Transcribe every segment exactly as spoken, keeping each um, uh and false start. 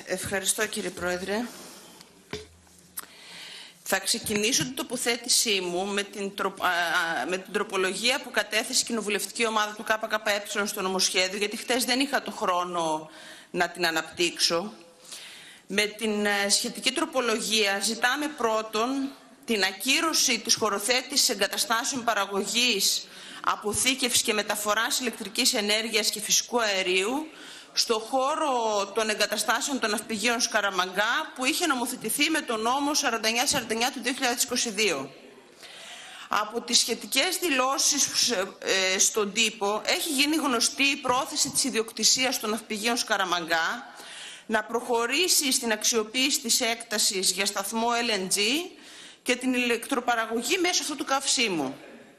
Ευχαριστώ, κύριε Πρόεδρε. Θα ξεκινήσω την τοποθέτησή μου με την, τρο... με την τροπολογία που κατέθεσε η κοινοβουλευτική ομάδα του ΚΚΕ στο νομοσχέδιο, γιατί χτες δεν είχα το χρόνο να την αναπτύξω. Με την σχετική τροπολογία ζητάμε πρώτον την ακύρωση της χωροθέτησης εγκαταστάσεων παραγωγής, αποθήκευσης και μεταφοράς ηλεκτρικής ενέργειας και φυσικού αερίου στο χώρο των εγκαταστάσεων των ναυπηγείων Σκαραμαγκά, που είχε νομοθετηθεί με τον νόμο σαράντα εννιά σαράντα εννιά του δύο χιλιάδες είκοσι δύο. Από τις σχετικές δηλώσεις ε, στον τύπο έχει γίνει γνωστή η πρόθεση της ιδιοκτησίας των ναυπηγείων Σκαραμαγκά να προχωρήσει στην αξιοποίηση της έκτασης για σταθμό ελ εν τζι και την ηλεκτροπαραγωγή μέσω αυτού του καυσίμου.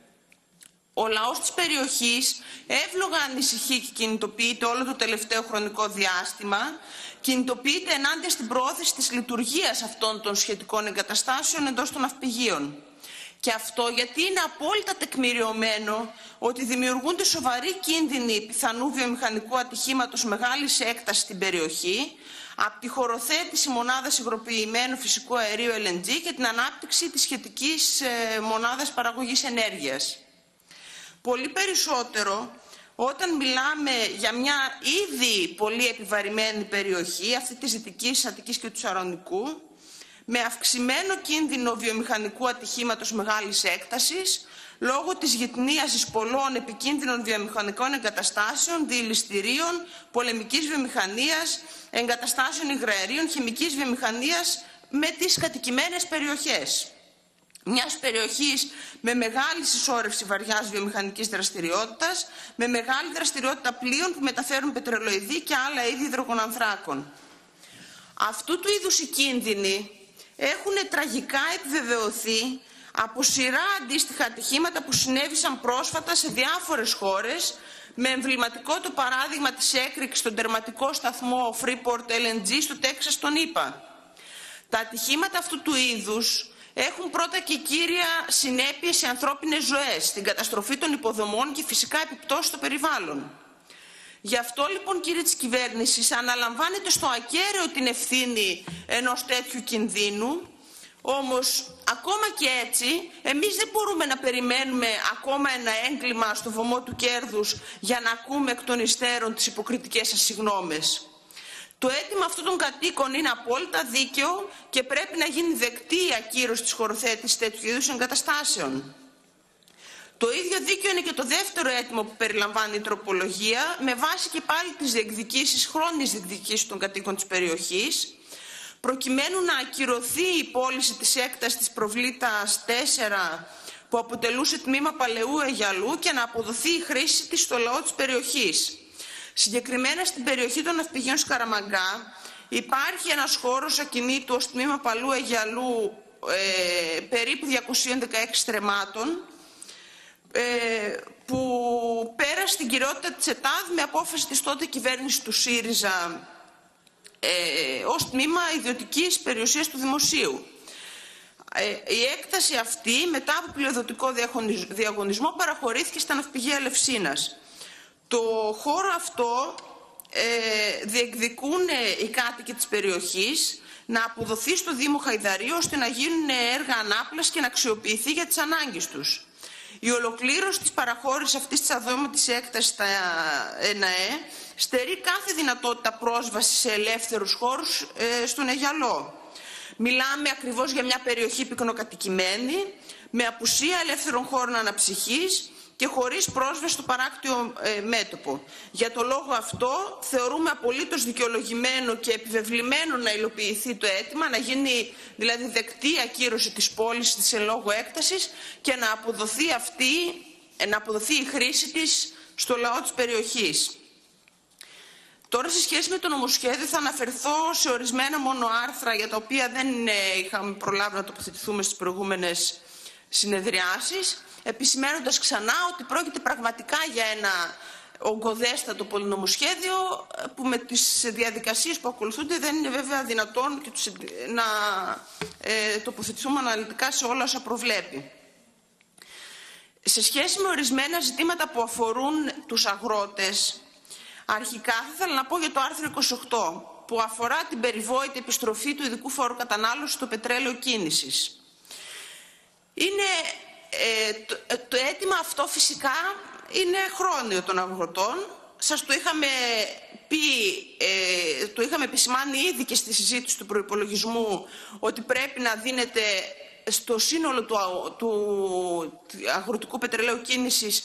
Ο λαός της περιοχής εύλογα ανησυχεί και κινητοποιείται όλο το τελευταίο χρονικό διάστημα, κινητοποιείται ενάντια στην πρόθεση της λειτουργίας αυτών των σχετικών εγκαταστάσεων εντός των ναυπηγείων. Και αυτό γιατί είναι απόλυτα τεκμηριωμένο ότι δημιουργούνται σοβαροί κίνδυνοι πιθανού βιομηχανικού ατυχήματος μεγάλης έκτασης στην περιοχή από τη χωροθέτηση μονάδας υγροποιημένου φυσικού αερίου ελ εν τζι και την ανάπτυξη της σχετικής ε, μονάδας παραγωγής ενέργειας. Πολύ περισσότερο όταν μιλάμε για μια ήδη πολύ επιβαρημένη περιοχή, αυτή της Δυτικής Αττικής και του Σαρονικού, με αυξημένο κίνδυνο βιομηχανικού ατυχήματος μεγάλης έκτασης, λόγω της γυτνίασης πολλών επικίνδυνων βιομηχανικών εγκαταστάσεων, διελιστηρίων, πολεμικής βιομηχανίας, εγκαταστάσεων υγραερίων, χημικής βιομηχανίας με τις κατοικημένες περιοχές. Μιας περιοχής με μεγάλη συσσόρευση βαριάς βιομηχανικής δραστηριότητας, με μεγάλη δραστηριότητα πλοίων που μεταφέρουν πετρελοειδή και άλλα είδη υδρογονανθράκων. Αυτού του είδους οι κίνδυνοι έχουν τραγικά επιβεβαιωθεί από σειρά αντίστοιχα ατυχήματα που συνέβησαν πρόσφατα σε διάφορες χώρες, με εμβληματικό το παράδειγμα της έκρηξης στον τερματικό σταθμό Freeport ελ εν τζι στο Τέξας των ΗΠΑ. Τα ατυχήματα αυτού του είδους έχουν πρώτα και κύρια συνέπειες σε ανθρώπινες ζωές, την καταστροφή των υποδομών και φυσικά επιπτώσεις στο περιβάλλον. Γι' αυτό λοιπόν, κύριε της κυβέρνησης, αναλαμβάνετε στο ακέραιο την ευθύνη ενός τέτοιου κινδύνου, όμως ακόμα και έτσι εμείς δεν μπορούμε να περιμένουμε ακόμα ένα έγκλημα στο βωμό του κέρδους για να ακούμε εκ των υστέρων τις υποκριτικές σας συγγνώμες. Το αίτημα αυτών των κατοίκων είναι απόλυτα δίκαιο και πρέπει να γίνει δεκτή η ακύρωση της χωροθέτησης τέτοιου είδους εγκαταστάσεων. Το ίδιο δίκαιο είναι και το δεύτερο αίτημα που περιλαμβάνει η τροπολογία, με βάση και πάλι τις διεκδικήσεις, χρόνιες διεκδικήσεις των κατοίκων της περιοχής, προκειμένου να ακυρωθεί η πώληση της έκτασης της Προβλήτας τέσσερα που αποτελούσε τμήμα παλαιού Αιγιαλού και να αποδοθεί η χρήση της στο λαό της περιοχής. Συγκεκριμένα στην περιοχή των ναυπηγείων Σκαραμαγκά υπάρχει ένας χώρος ακινήτου ως τμήμα παλαιού Αιγιαλού ε, περίπου διακόσιες δεκαέξι στρεμμάτων, ε, που πέρασε την κυριότητα της ΕΤΑΔ με απόφαση της τότε κυβέρνησης του ΣΥΡΙΖΑ ε, ως τμήμα ιδιωτικής περιουσίας του δημοσίου. Ε, η έκταση αυτή μετά από πλειοδοτικό διαγωνισμό παραχωρήθηκε στα ναυπηγεία Ελευσίνας. Το χώρο αυτό ε, διεκδικούν ε, οι κάτοικοι της περιοχής να αποδοθεί στο Δήμο Χαϊδαρίου ώστε να γίνουν έργα ανάπλασης και να αξιοποιηθεί για τις ανάγκες τους. Η ολοκλήρωση της παραχώρησης αυτής της αδόματης έκτασης στα ΕΝΑΕ στερεί κάθε δυνατότητα πρόσβασης σε ελεύθερους χώρους ε, στον Αιγιαλό. Μιλάμε ακριβώς για μια περιοχή πυκνοκατοικημένη, με απουσία ελεύθερων χώρων αναψυχής και χωρίς πρόσβαση στο παράκτιο ε, μέτωπο. Για το λόγο αυτό θεωρούμε απολύτως δικαιολογημένο και επιβεβλημένο να υλοποιηθεί το αίτημα, να γίνει δηλαδή δεκτή ακύρωση της πώλησης της εν λόγω έκτασης και να αποδοθεί, αυτή, να αποδοθεί η χρήση της στο λαό της περιοχής. Τώρα, σε σχέση με το νομοσχέδιο, θα αναφερθώ σε ορισμένα μόνο άρθρα για τα οποία δεν ε, είχαμε προλάβει να τοποθετηθούμε στις προηγούμενες συνεδριάσεις, επισημαίνοντας ξανά ότι πρόκειται πραγματικά για ένα ογκωδέστατο πολυνομοσχέδιο που με τις διαδικασίες που ακολουθούνται δεν είναι βέβαια δυνατόν και τους, να ε, τοποθετηθούμε αναλυτικά σε όλα όσα προβλέπει. Σε σχέση με ορισμένα ζητήματα που αφορούν τους αγρότες, αρχικά θα ήθελα να πω για το άρθρο είκοσι οκτώ, που αφορά την περιβόητη επιστροφή του ειδικού φόρου κατανάλωσης στο πετρέλαιο κίνησης. Είναι, ε, το, το αίτημα αυτό φυσικά είναι χρόνιο των αγροτών. Σας το είχαμε πει, ε, το είχαμε επισημάνει ήδη και στη συζήτηση του προϋπολογισμού ότι πρέπει να δίνεται στο σύνολο του, του αγροτικού πετρελαίου κίνησης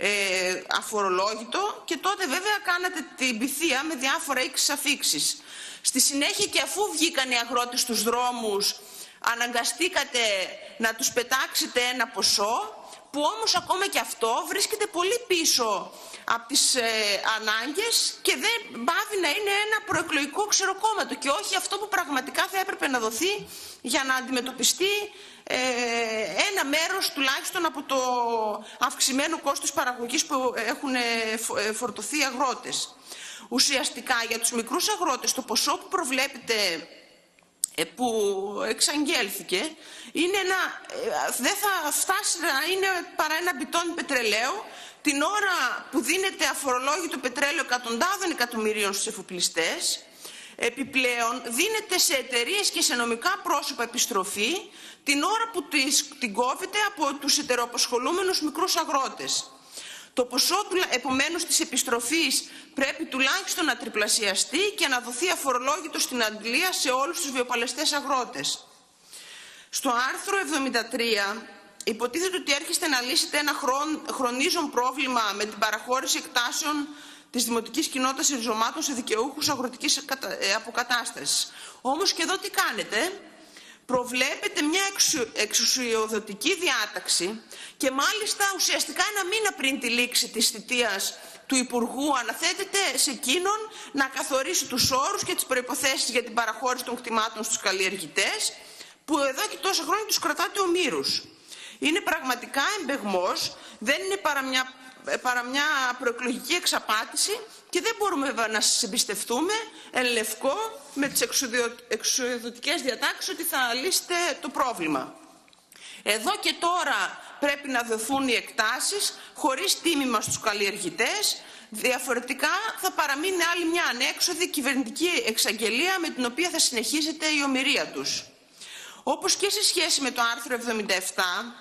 ε, αφορολόγητο, και τότε βέβαια κάνατε την πυθία με διάφορα ίξεις αφίξεις. Στη συνέχεια, και αφού βγήκαν οι αγρότες στους δρόμους, αναγκαστήκατε να τους πετάξετε ένα ποσό που όμως ακόμα και αυτό βρίσκεται πολύ πίσω από τις ε, ανάγκες και δεν πάβει να είναι ένα προεκλογικό ξεροκόμματο και όχι αυτό που πραγματικά θα έπρεπε να δοθεί για να αντιμετωπιστεί ε, ένα μέρος τουλάχιστον από το αυξημένο κόστος παραγωγής που έχουν ε, φορτωθεί οι αγρότες. Ουσιαστικά για τους μικρούς αγρότες το ποσό που προβλέπεται, που εξαγγέλθηκε, είναι ένα, δεν θα φτάσει να είναι παρά ένα μπιτόνι πετρελαίου την ώρα που δίνεται αφορολόγητο πετρέλαιο εκατοντάδων εκατομμυρίων στους εφοπλιστές. Επιπλέον δίνεται σε εταιρείες και σε νομικά πρόσωπα επιστροφή την ώρα που την κόβεται από τους ετεροαπασχολούμενους μικρούς αγρότες. Το ποσό επομένως της επιστροφής πρέπει τουλάχιστον να τριπλασιαστεί και να δοθεί αφορολόγητο στην αντλία σε όλους τους βιοπαλαιστές αγρότες. Στο άρθρο εβδομήντα τρία υποτίθεται ότι έρχεστε να λύσετε ένα χρονίζον πρόβλημα με την παραχώρηση εκτάσεων της δημοτικής κοινότητας ριζωμάτων σε δικαιούχους αγροτικής αποκατάστασης. Όμως και εδώ τι κάνετε? Προβλέπετε μια εξουσιοδοτική διάταξη και μάλιστα ουσιαστικά ένα μήνα πριν τη λήξη της θητείας του Υπουργού αναθέτεται σε εκείνον να καθορίσει τους όρους και τις προϋποθέσεις για την παραχώρηση των κτημάτων στους καλλιεργητές, που εδώ και τόσα χρόνια τους κρατάτε ομήρους. Είναι πραγματικά εμπεγμός, δεν είναι παρά μια, παρά μια προεκλογική εξαπάτηση και δεν μπορούμε βέβαια να σας εμπιστευτούμε εν λευκό με τις εξουσιοδοτικές διατάξεις ότι θα λύσετε το πρόβλημα. Εδώ και τώρα πρέπει να δοθούν οι εκτάσεις χωρίς τίμημα στους καλλιεργητές, διαφορετικά θα παραμείνει άλλη μια ανέξοδη κυβερνητική εξαγγελία με την οποία θα συνεχίζεται η ομηρία τους. Όπως και σε σχέση με το άρθρο εβδομήντα επτά,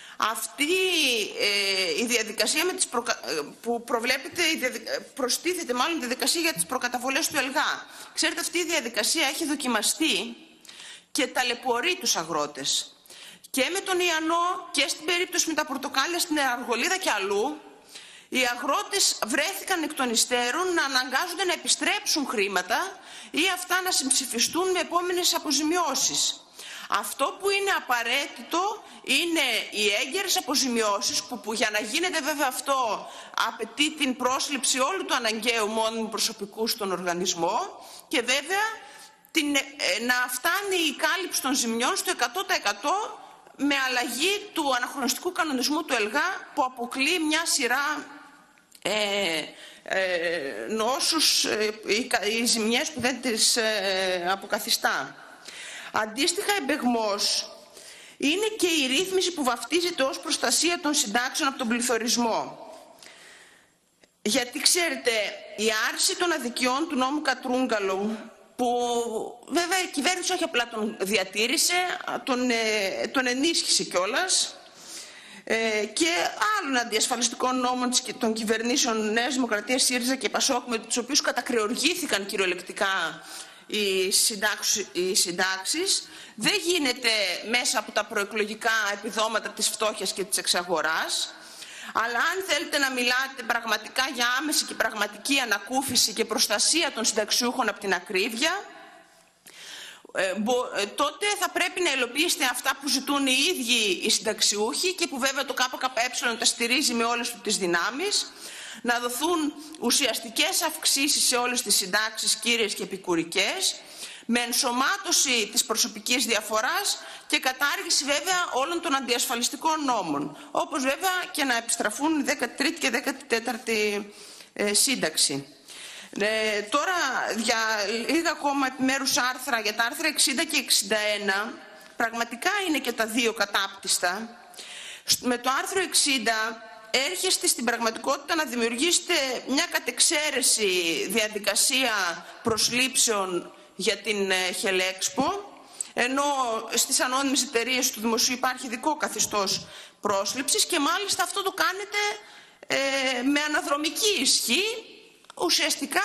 αυτή ε, η διαδικασία με τις προκα... που προβλέπεται, η διαδικα... προστίθεται μάλλον η διαδικασία για τις προκαταβολές του ΕΛΓΑ. Ξέρετε, αυτή η διαδικασία έχει δοκιμαστεί και ταλαιπωρεί τους αγρότες. Και με τον Ιαννό και στην περίπτωση με τα πορτοκάλια στην Αργολίδα και αλλού, οι αγρότες βρέθηκαν εκ των υστέρων να αναγκάζονται να επιστρέψουν χρήματα ή αυτά να συμψηφιστούν με επόμενες αποζημιώσεις. Αυτό που είναι απαραίτητο είναι οι έγκαιρες αποζημιώσεις που, που για να γίνεται βέβαια αυτό απαιτεί την πρόσληψη όλου του αναγκαίου μόνιμου προσωπικού στον οργανισμό και βέβαια την, ε, να φτάνει η κάλυψη των ζημιών στο εκατό τοις εκατό με αλλαγή του αναχρονιστικού κανονισμού του ΕΛΓΑ που αποκλεί μια σειρά ε, ε, νόσους ε, ή, ή ζημιές που δεν τις ε, αποκαθιστά. Αντίστοιχα εμπεγμός είναι και η ρύθμιση που βαφτίζεται ως προστασία των συντάξεων από τον πληθωρισμό. Γιατί ξέρετε, η άρση των αδικιών του νόμου Κατρούγκαλου, που βέβαια η κυβέρνηση όχι απλά τον διατήρησε, τον, ε, τον ενίσχυσε κιόλας, ε, και άλλων αντιασφαλιστικών νόμων των κυβερνήσεων Νέας Δημοκρατίας, ΣΥΡΙΖΑ και ΠΑΣΟΚ, με τους οποίους κατακρεουργήθηκαν κυριολεκτικά οι συντάξεις, οι συντάξεις, δεν γίνεται μέσα από τα προεκλογικά επιδόματα της φτώχειας και της εξαγοράς, αλλά αν θέλετε να μιλάτε πραγματικά για άμεση και πραγματική ανακούφιση και προστασία των συνταξιούχων από την ακρίβεια, ε, μπο, ε, τότε θα πρέπει να υλοποιήσετε αυτά που ζητούν οι ίδιοι οι συνταξιούχοι και που βέβαια το ΚΚΕ τα στηρίζει με όλες του τις δυνάμεις, να δοθούν ουσιαστικές αυξήσεις σε όλες τις συντάξεις, κύριες και επικουρικές, με ενσωμάτωση της προσωπικής διαφοράς και κατάργηση βέβαια όλων των αντιασφαλιστικών νόμων, όπως βέβαια και να επιστραφούν η δέκατη τρίτη και δέκατη τέταρτη ε, σύνταξη. Ε, τώρα για λίγα ακόμα επιμέρους άρθρα, για τα άρθρα εξήντα και εξήντα ένα, πραγματικά είναι και τα δύο κατάπτυστα. Με το άρθρο εξήντα έρχεστε στην πραγματικότητα να δημιουργήσετε μια κατεξαίρεση διαδικασία προσλήψεων για την Χελέξπο, ενώ στις ανώνυμες εταιρείες του δημοσίου υπάρχει ειδικό καθεστώς πρόσληψης και μάλιστα αυτό το κάνετε ε, με αναδρομική ισχύ, ουσιαστικά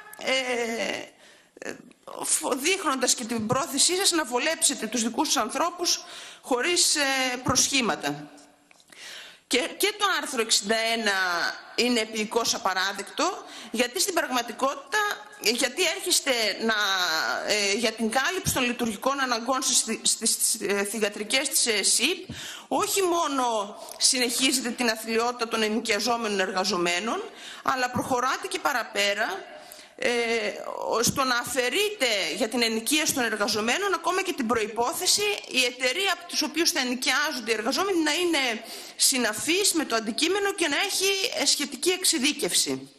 ε, δείχνοντας και την πρόθεσή σας να βολέψετε τους δικούς τους ανθρώπους χωρίς ε, προσχήματα. Και, και το άρθρο εξήντα ένα είναι επικώς απαράδεκτο, γιατί στην πραγματικότητα, γιατί έρχεστε να, ε, για την κάλυψη των λειτουργικών αναγκών στις, στις θυγατρικές της ΕΣΥΠ, όχι μόνο συνεχίζετε την αθλιότητα των ενοικιαζόμενων εργαζομένων, αλλά προχωράτε και παραπέρα, Ε, στο να αφαιρείτε για την ενοικίαση των εργαζομένων ακόμα και την προϋπόθεση η εταιρεία από τους οποίους θα ενοικιάζονται οι εργαζόμενοι να είναι συναφής με το αντικείμενο και να έχει σχετική εξειδίκευση.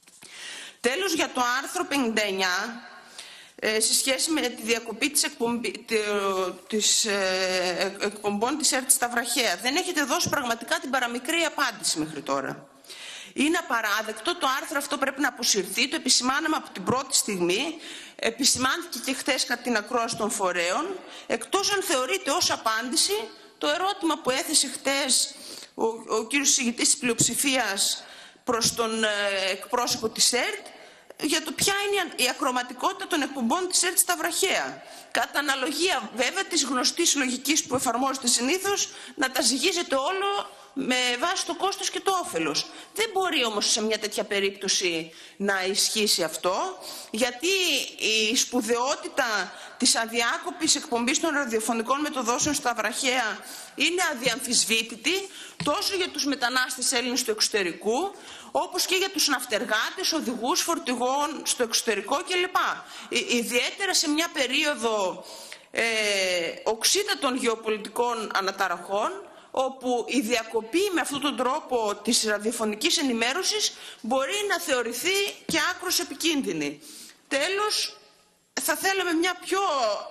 Τέλος, για το άρθρο πενήντα εννιά, ε, σε σχέση με τη διακοπή της, εκπομπή, της ε, εκπομπών της ΕΡΤ στα βραχαία, δεν έχετε δώσει πραγματικά την παραμικρή απάντηση μέχρι τώρα. Είναι απαράδεκτο, το άρθρο αυτό πρέπει να αποσυρθεί, το επισημάναμε από την πρώτη στιγμή, επισημάνθηκε και χθες κατά την ακρόαση των φορέων, εκτός αν θεωρείται ως απάντηση το ερώτημα που έθεσε χθες ο, ο κύριος συγητής της πλειοψηφίας προς τον ε, εκπρόσωπο της ΕΡΤ, για το ποια είναι η ακροματικότητα των εκπομπών της ΕΡΤ στα βραχαία. Κατά αναλογία βέβαια της γνωστής λογικής που εφαρμόζεται συνήθως, να τα ζυγίζεται όλο με βάση το κόστος και το όφελος. Δεν μπορεί όμως σε μια τέτοια περίπτωση να ισχύσει αυτό, γιατί η σπουδαιότητα της αδιάκοπης εκπομπής των ραδιοφωνικών μεταδόσεων στα βραχαία είναι αδιαμφισβήτητη τόσο για τους μετανάστες Έλληνες του εξωτερικού, όπως και για τους ναυτεργάτες, οδηγούς φορτηγών στο εξωτερικό κλπ. Ιδιαίτερα σε μια περίοδο ε, οξύτατων γεωπολιτικών αναταραχών, όπου η διακοπή με αυτόν τον τρόπο της ραδιοφωνικής ενημέρωσης μπορεί να θεωρηθεί και άκρως επικίνδυνη. Τέλος, θα θέλαμε μια πιο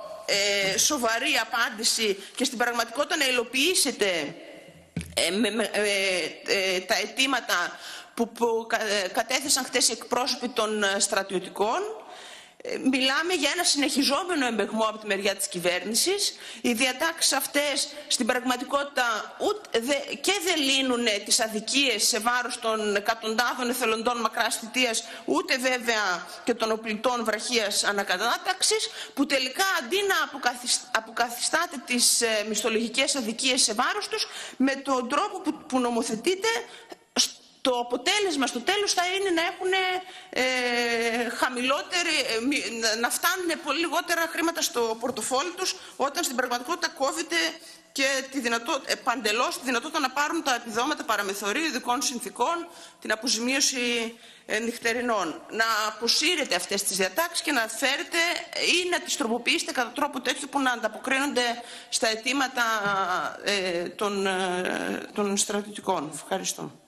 ε, σοβαρή απάντηση και στην πραγματικότητα να υλοποιήσετε ε, με, με, ε, ε, τα αιτήματα που, που κατέθεσαν χθες οι εκπρόσωποι των στρατιωτικών. Μιλάμε για ένα συνεχιζόμενο εμπεγμό από τη μεριά της κυβέρνησης. Οι διατάξεις αυτές στην πραγματικότητα ούτε δε, και δεν λύνουν τις αδικίες σε βάρος των εκατοντάδων εθελοντών μακράς θητείας, ούτε βέβαια και των οπλιτών βραχίας ανακατάταξης, που τελικά αντί να αποκαθισ, αποκαθιστάτε τις ε, μισθολογικές αδικίες σε βάρος τους, με τον τρόπο που, που νομοθετείτε, το αποτέλεσμα στο τέλος θα είναι να έχουν ε, χαμηλότερη, ε, να φτάνουν πολύ λιγότερα χρήματα στο πορτοφόλι τους, όταν στην πραγματικότητα κόβεται και τη δυνατό, ε, παντελώς τη δυνατότητα να πάρουν τα επιδόματα παραμεθορίου ειδικών συνθήκων, την αποζημίωση ε, νυχτερινών. Να αποσύρετε αυτές τις διατάξεις και να φέρετε ή να τις τροποποιήσετε κατά τρόπο τέτοιο που να ανταποκρίνονται στα αιτήματα ε, των, ε, των στρατιωτικών. Ευχαριστώ.